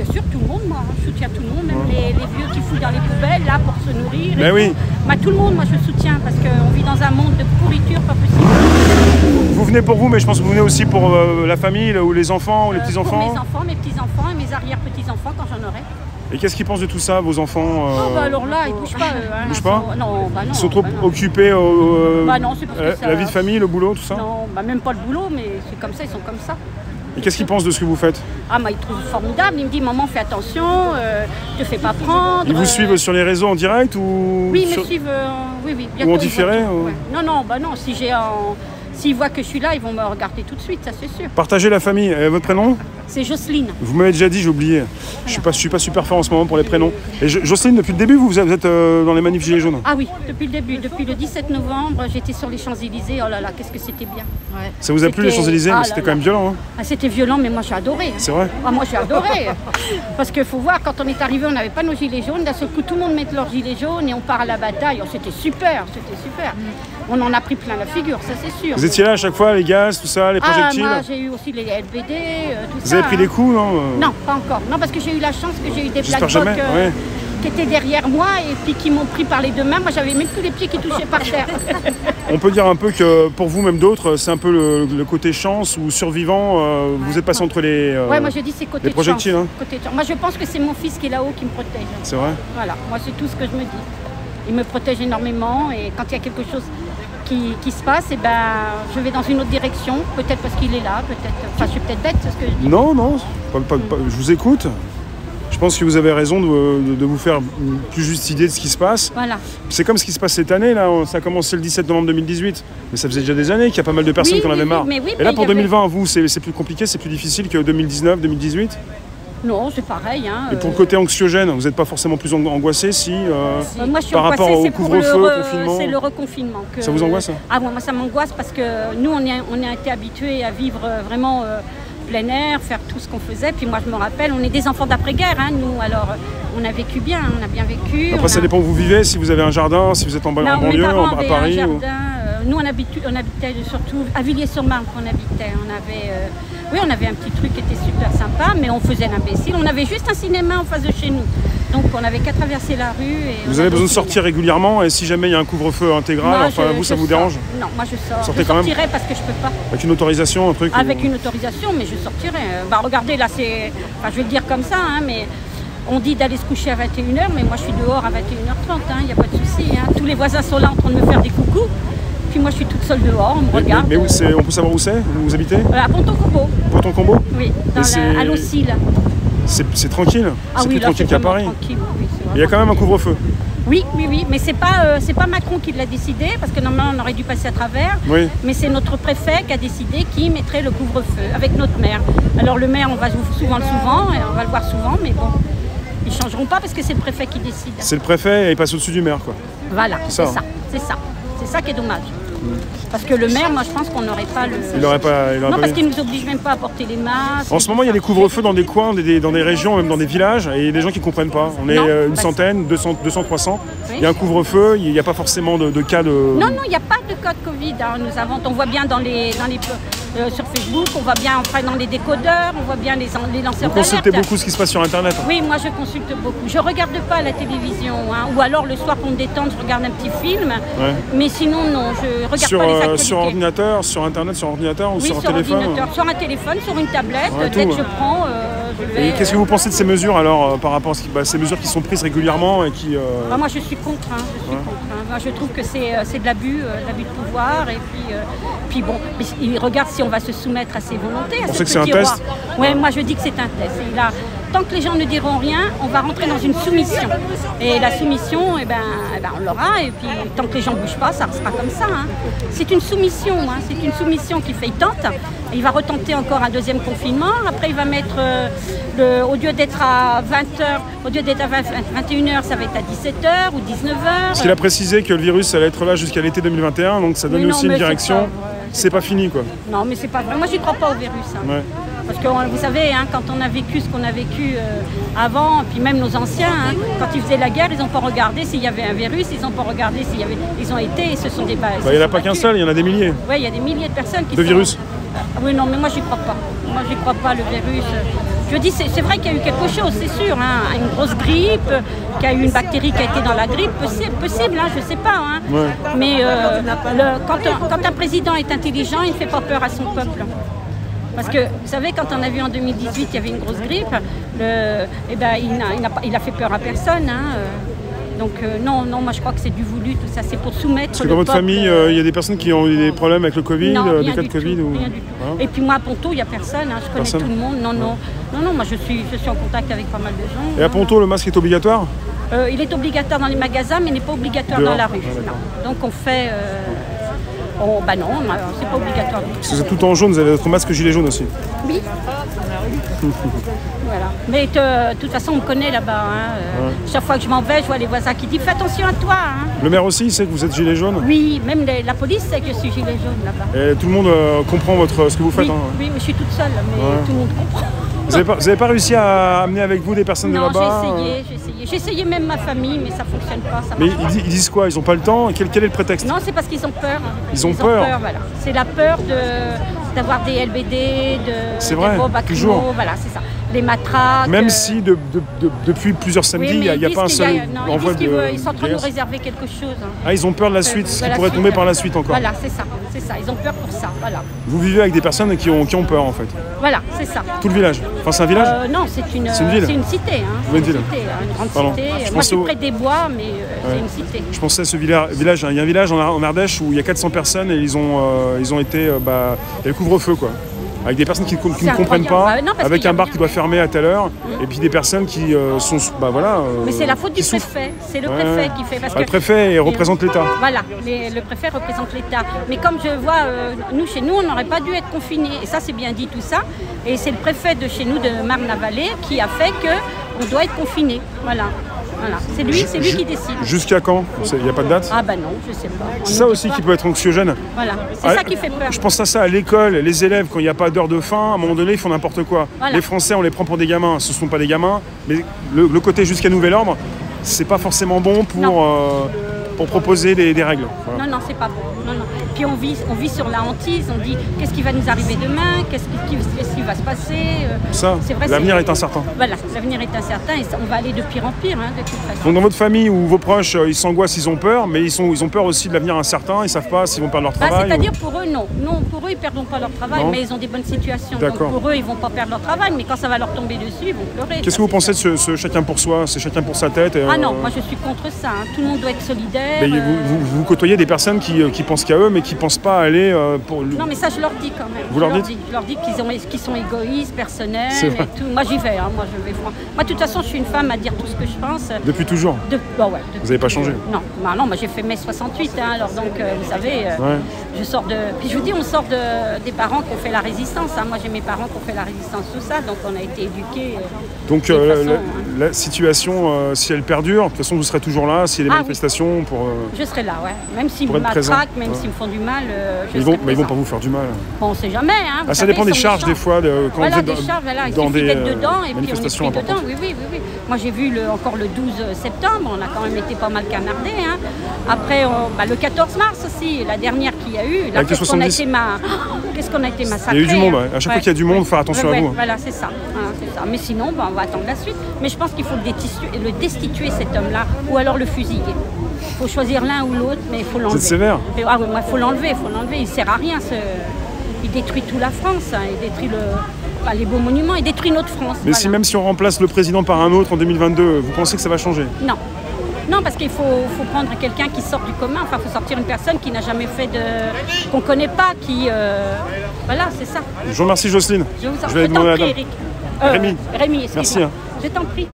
bien sûr, tout le monde, moi. Je soutiens tout le monde, même les vieux qui fouillent dans les poubelles, là, pour se nourrir. Mais oui. Bah, tout le monde, moi, je soutiens, parce qu'on vit dans un monde de pourriture pas possible. Vous venez pour vous, mais je pense que vous venez aussi pour la famille, ou les enfants, ou les petits-enfants. Pour mes enfants, mes petits-enfants et mes arrière-petits-enfants, quand j'en aurai. Et qu'est-ce qu'ils pensent de tout ça, vos enfants Oh, bah alors là, ils bougent pas. Ils bougent pas? Non, bah non. Ils sont trop bah non. occupés Bah non, c'est parce que ça... la vie de famille, le boulot, tout ça? Non, bah même pas le boulot, mais c'est comme ça, ils sont comme ça. Et qu'est-ce qu'ils pensent de ce que vous faites? Ah, bah ils trouvent formidable. Ils me disent, maman, fais attention, te fais pas prendre. Ils vous suivent sur les réseaux en direct ou Oui, ils me suivent, oui. Ou en différé ou... Ouais. Non, bah non, si j'ai s'ils voient que je suis là, ils vont me regarder tout de suite, ça c'est sûr. Partagez la famille. Votre prénom? C'est Jocelyne. Vous m'avez déjà dit, j'ai oublié. Je suis pas super fort en ce moment pour les prénoms. Et Jocelyne, depuis le début, vous êtes dans les manifs Gilets jaunes? Ah oui, depuis le début. Depuis le 17 novembre, j'étais sur les Champs-Élysées. Oh là là, qu'est-ce que c'était bien. Ouais. Ça vous a plu les Champs-Élysées? Ah, mais c'était quand même violent. Hein. Ah, c'était violent, mais moi j'ai adoré. Hein. C'est vrai? Ah, moi j'ai adoré. Parce qu'il faut voir, quand on est arrivé, on n'avait pas nos gilets jaunes. D'un seul coup, tout le monde met leurs gilets jaunes et on part à la bataille. Oh, c'était super, c'était super. On en a pris plein la figure, ça c'est sûr. Vous étiez là à chaque fois, les gaz, tout ça, les projectiles? Ah, moi j'ai eu aussi les LBD, tout ça. Vous avez pris des coups, non? Non, pas encore. Non, parce que j'ai eu la chance que j'ai eu des Black Blocs qui étaient derrière moi et puis qui m'ont pris par les deux mains. Moi, j'avais même plus les pieds qui touchaient par terre. On peut dire un peu que pour vous, même d'autres, c'est un peu le côté chance ou survivant. Vous êtes passé entre les ouais, moi je dis c'est côté les projectiles. Chance. Hein. Côté moi, je pense que c'est mon fils qui est là-haut qui me protège. C'est vrai? Voilà, moi c'est tout ce que je me dis. Il me protège énormément et quand il y a quelque chose qui se passe, et ben, je vais dans une autre direction, peut-être parce qu'il est là, peut-être. Enfin, je suis peut-être bête, c'est ce que je dis. Non, je vous écoute. Je pense que vous avez raison de vous faire une plus juste idée de ce qui se passe. Voilà. C'est comme ce qui se passe cette année, là. Ça a commencé le 17 novembre 2018, mais ça faisait déjà des années qu'il y a pas mal de personnes qui en avaient marre. Et là, pour 2020, vous, c'est plus compliqué, c'est plus difficile que 2019, 2018? Non, c'est pareil. Hein, et pour le côté anxiogène, vous n'êtes pas forcément plus angoissé moi, je suis par rapport au couvre-feu, au confinement? C'est le reconfinement. Ça vous angoisse? Ah, moi, ça m'angoisse parce que nous, on a été habitués à vivre vraiment plein air, faire tout ce qu'on faisait. Puis moi, je me rappelle, on est des enfants d'après-guerre, hein, nous. Alors, on a vécu bien, on a bien vécu. Après, ça dépend où vous vivez, si vous avez un jardin, si vous êtes en banlieue, à Paris. Un jardin, nous, on habitait surtout à Villiers-sur-Marne qu'on habitait. Oui, on avait un petit truc qui était super sympa, mais on faisait l'imbécile. On avait juste un cinéma en face de chez nous. Donc on n'avait qu'à traverser la rue. Et vous avez besoin de sortir régulièrement et si jamais il y a un couvre-feu intégral, ça vous dérange? Non, moi je sors. Sortez je quand sortirai même parce que je peux pas. Avec une autorisation, un truc? Avec une autorisation, mais je sortirai. Bah regardez, là c'est... Enfin, je vais le dire comme ça, hein, mais... On dit d'aller se coucher à 21h, mais moi je suis dehors à 21h30, il n'y a pas de souci. Hein. Tous les voisins sont là en train de me faire des coucous. Puis moi je suis toute seule dehors, on me regarde. Mais on peut savoir où c'est? Où vous habitez? À Ponton-Combo. Ponton-Combo? Oui, à l'Ocile. C'est tranquille? Ah c'est oui, plus tranquille qu'à Paris? Tranquille, oui, il y a quand même un couvre-feu? Oui, mais c'est pas Macron qui l'a décidé, parce que normalement on aurait dû passer à travers. Oui. Mais c'est notre préfet qui a décidé qui mettrait le couvre-feu, avec notre maire. Alors le maire, on va souvent, et on va le voir souvent, mais bon, ils ne changeront pas parce que c'est le préfet qui décide. C'est le préfet et il passe au-dessus du maire, quoi. Voilà, c'est ça. C'est ça qui est dommage. Parce que le maire, moi je pense qu'on n'aurait pas le... Il n'aurait pas... Non, parce qu'il ne nous oblige même pas à porter les masques. En ce moment, il y a des couvre-feux dans des coins, dans des régions, même dans des villages, et il y a des gens qui ne comprennent pas. On est une centaine, 200, 300. Oui. Il y a un couvre-feu, il n'y a pas forcément de cas de... Non, il n'y a pas de cas de Covid. Hein. On voit bien sur Facebook, on voit bien dans les décodeurs, on voit bien les lanceurs d'alerte. Vous consultez beaucoup ce qui se passe sur Internet? Oui, moi je consulte beaucoup. Je ne regarde pas la télévision, hein. Ou alors le soir pour me détendre, je regarde un petit film. Ouais. Mais sinon, non, je regarde pas les actualités. Sur ordinateur, sur Internet, sur ordinateur ou sur un téléphone? Sur un téléphone, sur une tablette, dès que je prends, je vais... Et qu'est-ce que vous pensez de ces mesures alors, par rapport à ces mesures qui sont prises régulièrement et qui... moi je suis contre, Moi je trouve que c'est de l'abus de pouvoir et puis bon, il regarde si on va se soumettre à ses volontés. Vous pensez que c'est un test? Oui, moi je dis que c'est un test. Et là, tant que les gens ne diront rien, on va rentrer dans une soumission. Et la soumission, on l'aura. Et puis tant que les gens ne bougent pas, ça sera comme ça. Hein. C'est une soumission, c'est une soumission qui fait tente. Il va retenter encore un deuxième confinement. Après, il va mettre, au lieu d'être à 20h, au lieu d'être à 21h, ça va être à 17h ou 19h. Parce qu'il a précisé que le virus allait être là jusqu'à l'été 2021, donc ça donne aussi une direction. C'est pas fini, quoi. Non, mais c'est pas vrai. Moi, je ne crois pas au virus. Hein. Ouais. Parce que vous savez, quand on a vécu ce qu'on a vécu avant, puis même nos anciens, quand ils faisaient la guerre, ils n'ont pas regardé s'il y avait un virus, ils n'ont pas regardé s'il y avait... Ils ont été et se sont débattus. Il n'y en a pas qu'un seul, il y en a des milliers. Oui, il y a des milliers de personnes qui... De virus? Oui, non, mais moi, j'y crois pas. Moi, j'y crois pas, le virus. Je dis, c'est vrai qu'il y a eu quelque chose, c'est sûr, hein, une grosse grippe, qu'il y a eu une bactérie qui a été dans la grippe, possible, hein, je ne sais pas. Hein. Ouais. Mais quand un président est intelligent, il ne fait pas peur à son peuple. Parce que, vous savez, quand on a vu en 2018, il y avait une grosse grippe, il a fait peur à personne. Hein. Donc non, moi je crois que c'est du voulu, tout ça, c'est pour soumettre. Parce que dans votre famille, il y a des personnes qui ont eu des problèmes avec le Covid, des cas de Covid ou... Rien du tout. Hein? Et puis moi à Ponto, il n'y a personne, hein, je connais tout le monde. Non, moi je suis en contact avec pas mal de gens. Et à Ponto, le masque est obligatoire? Il est obligatoire dans les magasins, mais n'est pas obligatoire dans la rue. Donc on fait... non, c'est pas obligatoire. Parce que c'est tout en jaune, vous avez votre masque gilet jaune aussi. Oui. Voilà. Mais de toute façon, on me connaît là-bas. Hein. Chaque fois que je m'en vais, je vois les voisins qui disent « Fais attention à toi hein. !» Le maire aussi, il sait que vous êtes gilet jaune? Oui, même la police sait que je suis gilet jaune là-bas. Et tout le monde comprend ce que vous faites? Oui, oui, je suis toute seule, mais tout le monde comprend. Vous n'avez pas réussi à amener avec vous des personnes de là-bas? Non, j'ai essayé. J'ai essayé même ma famille, mais ça ne fonctionne pas. Mais ils disent quoi? Ils n'ont pas le temps? Quel est le prétexte? Non, c'est parce qu'ils ont peur. Ils ont peur, voilà. C'est la peur d'avoir des LBD, des bombes toujours. Voilà, c'est ça. Les matraques. Même si depuis plusieurs samedis, il n'y a pas un seul envoi de... Ils sont en train de nous réserver quelque chose. Hein. Ah, ils ont peur de la suite, ce qui pourrait tomber par la suite encore. Voilà, c'est ça. Ils ont peur pour ça, voilà. Vous vivez avec des personnes qui ont peur en fait? Voilà, c'est ça. Tout le village? Enfin, c'est un village? Non, c'est une ville. C'est une cité. Hein. Une ville. Une grande cité. Moi, je suis près des bois, mais c'est une cité. Je pensais à ce village. Il y a un village en Ardèche où il y a 400 personnes et ils ont été... il y a le couvre-feu, quoi. Avec des personnes qui ne comprennent pas, avec un bar qui doit fermer à telle heure, et puis des personnes qui sont... mais c'est la faute du préfet, c'est le préfet qui fait... Le préfet représente l'État. Voilà, le préfet représente l'État. Mais comme je vois, chez nous, on n'aurait pas dû être confinés. Et ça, c'est bien dit tout ça. Et c'est le préfet de chez nous, de Marne-la-Vallée, qui a fait qu'on doit être confinés. Voilà. C'est lui qui décide. Jusqu'à quand? Il n'y a pas de date? Ah bah non, je sais pas. C'est ça aussi qui peut être anxiogène. Voilà, c'est ça qui fait peur. Je pense à ça à l'école, les élèves, quand il n'y a pas d'heure de fin, à un moment donné, ils font n'importe quoi. Voilà. Les Français, on les prend pour des gamins, ce ne sont pas des gamins, mais le côté jusqu'à nouvel ordre, c'est pas forcément bon pour proposer des règles. Voilà. Non, c'est pas bon. Non. Puis on vit sur la hantise, on dit qu'est-ce qui va nous arriver demain, qu'est-ce qui va se passer. L'avenir est incertain. Voilà, l'avenir est incertain et on va aller de pire en pire, hein, de toute façon. Donc dans votre famille ou vos proches, ils s'angoissent, ils ont peur, mais ils ont peur aussi de l'avenir incertain, ils ne savent pas s'ils vont perdre leur travail. C'est-à-dire pour eux, non. Non, pour eux, ils ne perdront pas leur travail, mais ils ont des bonnes situations. Donc pour eux, ils ne vont pas perdre leur travail, mais quand ça va leur tomber dessus, ils vont pleurer. Qu'est-ce que vous pensez de ce chacun pour soi, c'est chacun pour sa tête Ah non, moi je suis contre ça. Hein. Tout le monde doit être solidaire. Mais vous côtoyez des personnes qui pensent qu'à eux, mais qui ne pensent pas aller pour... Non, mais ça, je leur dis quand même. Vous leur dites? Je leur dis qu'ils sont égoïstes, personnels et tout. Moi, j'y vais. Hein. Moi, de toute façon, je suis une femme à dire tout ce que je pense. Depuis toujours? Vous n'avez pas changé? Non, moi, j'ai fait mai 68. Hein, alors donc, vous savez, je sors de... Puis je vous dis, on sort des parents qui ont fait la résistance. Hein. Moi, j'ai mes parents qui ont fait la résistance, tout ça. Donc, on a été éduqués. Donc, la situation, si elle perdure, de toute façon, vous serez toujours là, s'il y a des manifestations pour... Je serai là, ouais. Même s'ils me matraquent, même s'ils me font du mal, mais ils vont pas vous faire du mal. Bon, on sait jamais. Hein, ça dépend des charges, des fois, quand vous êtes dans des manifestations importantes. Oui. Moi, j'ai vu encore le 12 septembre, on a quand même été pas mal canardés. Hein. Après, le 14 mars aussi, la dernière qu'il y a eu. Qu'est-ce qu'on a été massacrés. Il y a eu du monde, à chaque fois qu'il y a du monde, il faut faire attention à vous. Voilà, c'est ça. Mais sinon, on va attendre la suite. Mais je pense qu'il faut le destituer, cet homme-là, ou alors le fusiller. Il faut choisir l'un ou l'autre, mais il faut l'enlever. C'est sévère. Ah oui, il faut l'enlever. Il ne sert à rien. Il détruit toute la France. Hein. Il détruit les beaux monuments. Il détruit notre France. Mais même si on remplace le président par un autre en 2022, vous pensez que ça va changer? Non, parce qu'il faut prendre quelqu'un qui sort du commun. Enfin, il faut sortir une personne qui n'a jamais fait qu'on ne connaît pas, Voilà, c'est ça. Je vous remercie, Jocelyne. Je vous en prie, Eric. Rémi. Rémi, excuse-moi. Merci. Je t'en prie.